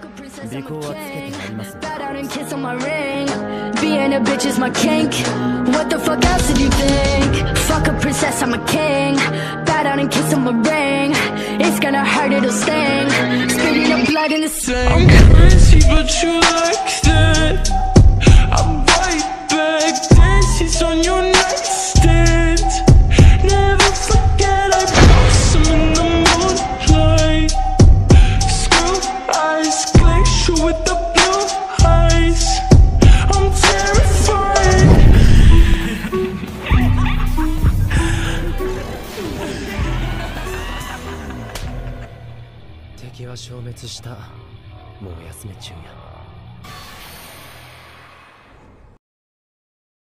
Bow down and kiss on my ring. Being a bitch is my kink. What the fuck else did you think? Fuck a princess, I'm a king. Bow down and kiss on my ring. It's gonna hurt, it'll sting. Spitting up blood in the sink. I'm crazy, but you like that. I'm right back. Dances on your nightstand. Never forget I blossom in the moonlight. Screw eyes, glacier with the blue eyes. I'm terrified. 敵は消滅した。もう休め、チュウヤ。